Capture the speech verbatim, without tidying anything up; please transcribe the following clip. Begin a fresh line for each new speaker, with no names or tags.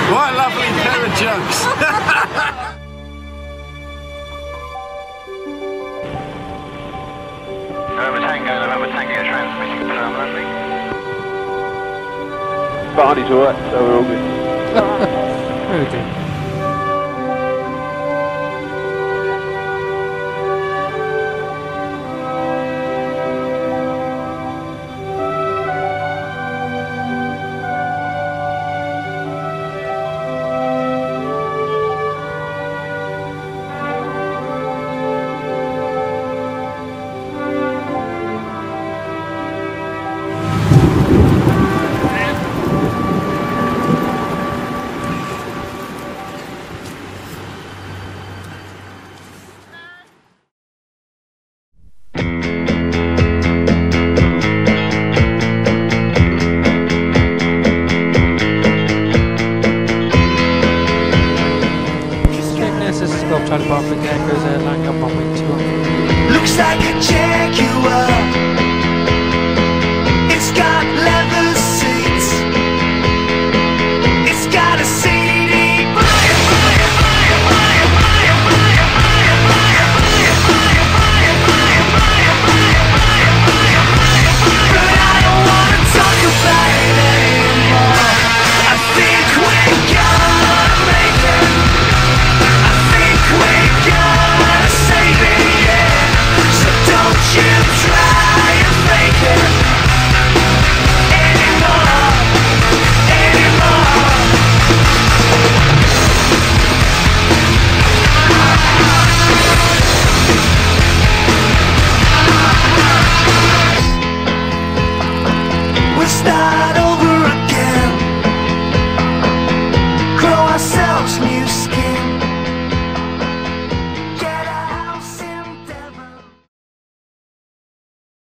What a lovely pair of jokes.
November Tango, November Tango transmitting permanently.
Barney's alright, so we're all good.
Very good. Skegness, this is Golf Charlie Park again, goes in